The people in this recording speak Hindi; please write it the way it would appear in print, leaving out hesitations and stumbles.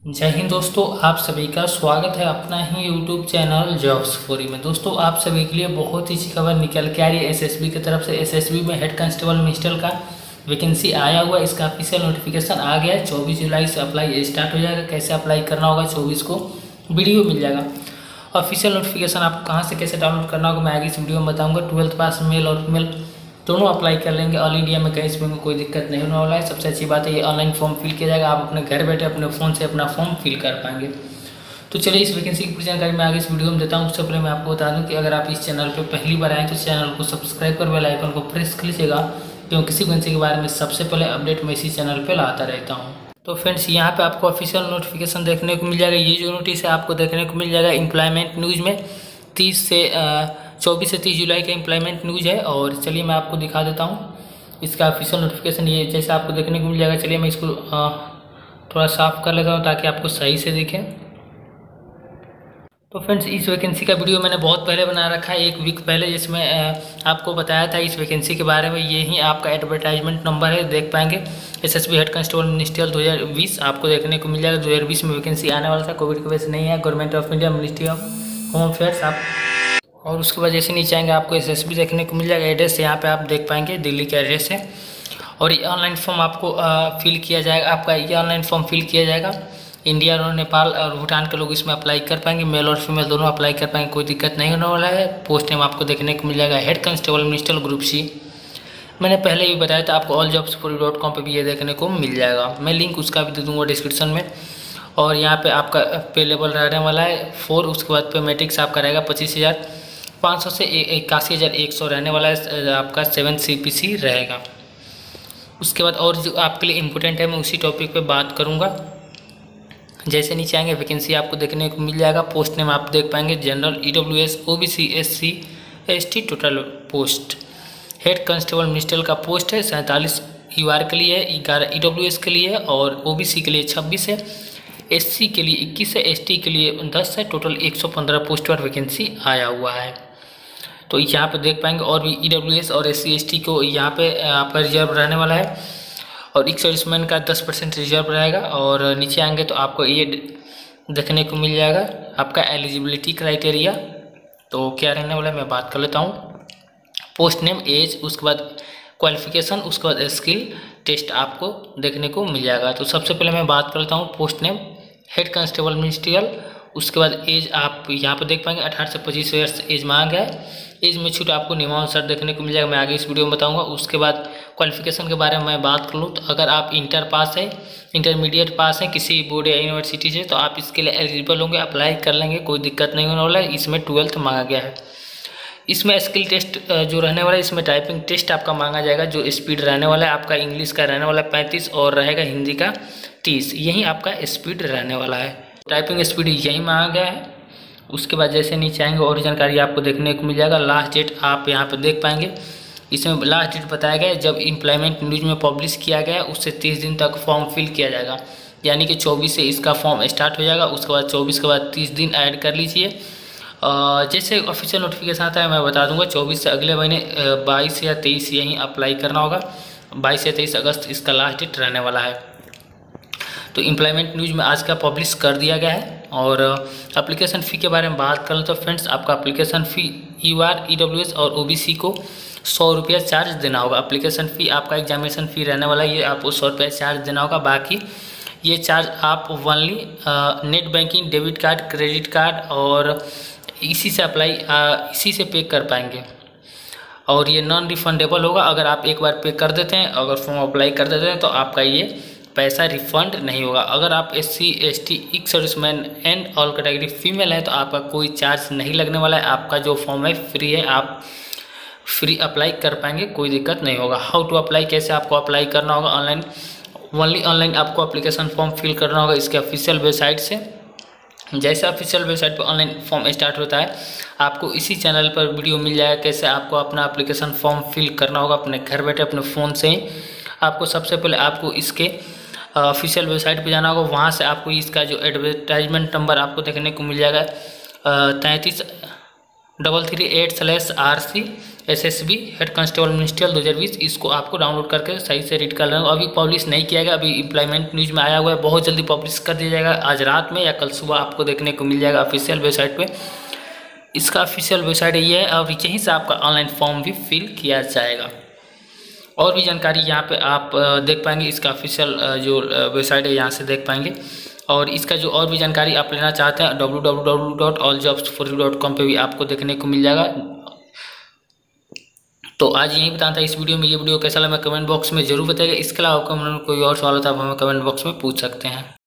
जय हिंद दोस्तों, आप सभी का स्वागत है अपना ही यूट्यूब चैनल जॉब्स फॉरी में। दोस्तों, आप सभी के लिए बहुत ही अच्छी खबर निकल के आ रही है एसएसबी की तरफ से। एसएसबी में हेड कांस्टेबल मिनिस्टर का वैकेंसी आया हुआ है। इसका ऑफिशियल नोटिफिकेशन आ गया है। 24 जुलाई से अप्लाई स्टार्ट हो जाएगा। कैसे अप्लाई करना होगा 24 को वीडियो मिल जाएगा। ऑफिशियल नोटिफिकेशन आपको कहाँ से कैसे डाउनलोड करना होगा मैं आगे इस वीडियो में बताऊँगा। 12th पास मेल और फीमेल दोनों अप्लाई कर लेंगे। ऑल इंडिया में कहीं इसमें कोई दिक्कत नहीं होने वाला है। सबसे अच्छी बात है ये ऑनलाइन फॉर्म फिल किया जाएगा। आप अपने घर बैठे अपने फ़ोन से अपना फॉर्म फिल कर पाएंगे। तो चलिए इस वैकेंसी की पूरी जानकारी मैं आगे इस वीडियो में देता हूँ। उससे पहले मैं आपको बता दूँ कि अगर आप इस चैनल पर पहली बार आएँ तो चैनल को सब्सक्राइब कर बेल आइकन को प्रेस कर लीजिएगा, क्योंकि किसी वैकेंसी के बारे में सबसे पहले अपडेट मैं इसी चैनल पर लाता रहता हूँ। तो फ्रेंड्स, यहाँ पे आपको ऑफिशियल नोटिफिकेशन देखने को मिल जाएगा। ये जो नोटिस है आपको देखने को मिल जाएगा एम्प्लॉयमेंट न्यूज़ में 24 से 30 जुलाई का एम्प्लॉयमेंट न्यूज़ है। और चलिए मैं आपको दिखा देता हूँ इसका ऑफिशियल नोटिफिकेशन। ये जैसे आपको देखने को मिल जाएगा। चलिए मैं इसको थोड़ा साफ कर लेता हूँ ताकि आपको सही से दिखे। तो फ्रेंड्स, इस वैकेंसी का वीडियो मैंने बहुत पहले बना रखा है, 1 वीक पहले, जिसमें आपको बताया था इस वैकेंसी के बारे में। ये ही आपका एडवर्टाइजमेंट नंबर है, देख पाएंगे। एसएसबी हेड कांस्टेबल मिनिस्ट्रियल 2020 आपको देखने को मिल जाएगा। 2020 में वैकेंसी आने वाला था, कोविड की वजह से नहीं है। Government of India, ministry of home affairs आप। और उसके बाद जैसे नीचे आएंगे आपको एसएसबी देखने को मिल जाएगा। एड्रेस यहाँ पे आप देख पाएंगे, दिल्ली का एड्रेस है। और ये ऑनलाइन फॉर्म आपको फिल किया जाएगा। आपका ये ऑनलाइन फॉर्म फिल किया जाएगा। इंडिया और नेपाल और भूटान के लोग इसमें अप्लाई कर पाएंगे। मेल और फीमेल दोनों अप्लाई कर पाएंगे, कोई दिक्कत नहीं होने वाला है। पोस्ट नेम आपको देखने को मिल जाएगा head constable minister group C. मैंने पहले भी बताया था आपको alljobsfory.com पे भी ये देखने को मिल जाएगा। मैं लिंक उसका भी दे दूँगा डिस्क्रिप्शन में। और यहाँ पे आपका पे लेवल रहने वाला है 4। उसके बाद पे मैट्रिक्स आपका रहेगा 25,500 से 81,100 रहने वाला है। आपका 7 CPC रहेगा। उसके बाद और जो आपके लिए इम्पोर्टेंट है मैं उसी टॉपिक पे बात करूँगा। जैसे नीचे आएंगे वैकेंसी आपको देखने को मिल जाएगा। पोस्ट नेम आप देख पाएंगे general, EWS, OBC, SC, ST total post. Head constable minister का पोस्ट है 47 UR के लिए, 11 EWS के लिए और OBC के लिए 26 है, SC के लिए 21 है, ST के लिए 10 है। टोटल 115 पोस्ट पर वैकेंसी आया हुआ है। तो यहाँ पे देख पाएंगे और भी EWS और SC ST को यहाँ पे आपका रिजर्व रहने वाला है। और एक सर्विसमैन का 10% रिजर्व रहेगा। और नीचे आएंगे तो आपको ये देखने को मिल जाएगा आपका एलिजिबिलिटी क्राइटेरिया। तो क्या रहने वाला है मैं बात कर लेता हूँ। पोस्ट नेम, एज, उसके बाद क्वालिफिकेशन, उसके बाद स्किल टेस्ट आपको देखने को मिल जाएगा। तो सबसे पहले मैं बात कर लेता हूँ post name head constable ministerial. उसके बाद एज आप यहाँ पर देख पाएंगे 18 से 25 ईयर्स एज मांगा गया है। एज में छूट आपको नियमानुसार देखने को मिल जाएगा, मैं आगे इस वीडियो में बताऊंगा। उसके बाद क्वालिफिकेशन के बारे में मैं बात कर लूँ तो अगर आप इंटर पास है, इंटरमीडिएट पास है किसी बोर्ड या यूनिवर्सिटी से, तो आप इसके लिए एलिजिबल होंगे, अप्लाई कर लेंगे, कोई दिक्कत नहीं होने वाला है। इसमें 12th मांगा गया है। इसमें स्किल टेस्ट जो रहने वाला है, इसमें टाइपिंग टेस्ट आपका मांगा जाएगा। जो स्पीड रहने वाला है आपका इंग्लिश का रहने वाला है 35 और रहेगा हिंदी का 30। यही आपका स्पीड रहने वाला है। टाइपिंग स्पीड यही मांगा गया है। उसके बाद जैसे नीचे आएंगे और जानकारी आपको देखने को मिल जाएगा। लास्ट डेट आप यहाँ पर देख पाएंगे। इसमें लास्ट डेट बताया गया है जब एम्प्लॉयमेंट न्यूज़ में पब्लिश किया गया है उससे 30 दिन तक फॉर्म फिल किया जाएगा। यानी कि 24 से इसका फॉर्म स्टार्ट हो जाएगा। उसके बाद 24 के बाद 30 दिन ऐड कर लीजिए। जैसे ऑफिशियल नोटिफिकेशन आता है मैं बता दूंगा। 24 से अगले महीने 22 या 23 यहीं अप्लाई करना होगा। 22 या 23 अगस्त इसका लास्ट डेट रहने वाला है। तो एम्प्लॉयमेंट न्यूज़ में आज का पब्लिश कर दिया गया है। और एप्लीकेशन फ़ी के बारे में बात करें तो फ्रेंड्स, आपका एप्लीकेशन फ़ी UR, EWS और OBC को 100 रुपया चार्ज देना होगा। एप्लीकेशन फ़ी आपका एग्जामिनेशन फ़ी रहने वाला है, ये आपको 100 रुपया चार्ज देना होगा। बाकी ये चार्ज आप only net banking, debit card, credit card और इसी से पे कर पाएंगे। और ये नॉन रिफंडेबल होगा। अगर आप एक बार पे कर देते हैं, अगर फॉर्म अप्लाई कर देते हैं, तो आपका ये पैसा रिफंड नहीं होगा। अगर आप SC ST ex serviceman and all category female है तो आपका कोई चार्ज नहीं लगने वाला है। आपका जो फॉर्म है फ्री है, आप फ्री अप्लाई कर पाएंगे, कोई दिक्कत नहीं होगा। हाउ टू अप्लाई, कैसे आपको अप्लाई करना होगा ऑनलाइन, ओनली ऑनलाइन आपको एप्लीकेशन फॉर्म फिल करना होगा इसके ऑफिशियल वेबसाइट से। जैसे ऑफिशियल वेबसाइट पर ऑनलाइन फॉर्म स्टार्ट होता है आपको इसी चैनल पर वीडियो मिल जाएगा कैसे आपको अपना एप्लीकेशन फॉर्म फिल करना होगा अपने घर बैठे अपने फ़ोन से ही। आपको सबसे पहले आपको इसके ऑफिशियल वेबसाइट पे जाना होगा। वहाँ से आपको इसका जो एडवर्टाइजमेंट नंबर आपको देखने को मिल जाएगा 33 338/RC SSB head constable ministerial 2020। इसको आपको डाउनलोड करके सही से रीड कर लेना। अभी पब्लिश नहीं किया गया, अभी एम्प्लॉयमेंट न्यूज़ में आया हुआ है, बहुत जल्दी पब्लिश कर दिया जाएगा। आज रात में या कल सुबह आपको देखने को मिल जाएगा ऑफिशियल वेबसाइट पे। इसका ऑफिशियल वेबसाइट ये है और यहीं से आपका ऑनलाइन फॉर्म भी फिल किया जाएगा। और भी जानकारी यहाँ पे आप देख पाएंगे, इसका ऑफिशियल जो वेबसाइट है यहाँ से देख पाएंगे। और इसका जो और भी जानकारी आप लेना चाहते हैं www.alljobs4u.com पे भी आपको देखने को मिल जाएगा। तो आज यही बताना था इस वीडियो में। ये वीडियो कैसा लगा कमेंट बॉक्स में जरूर बताइएगा। इसके अलावा आपको कोई और सवाल होता है आप हमें कमेंट बॉक्स में पूछ सकते हैं।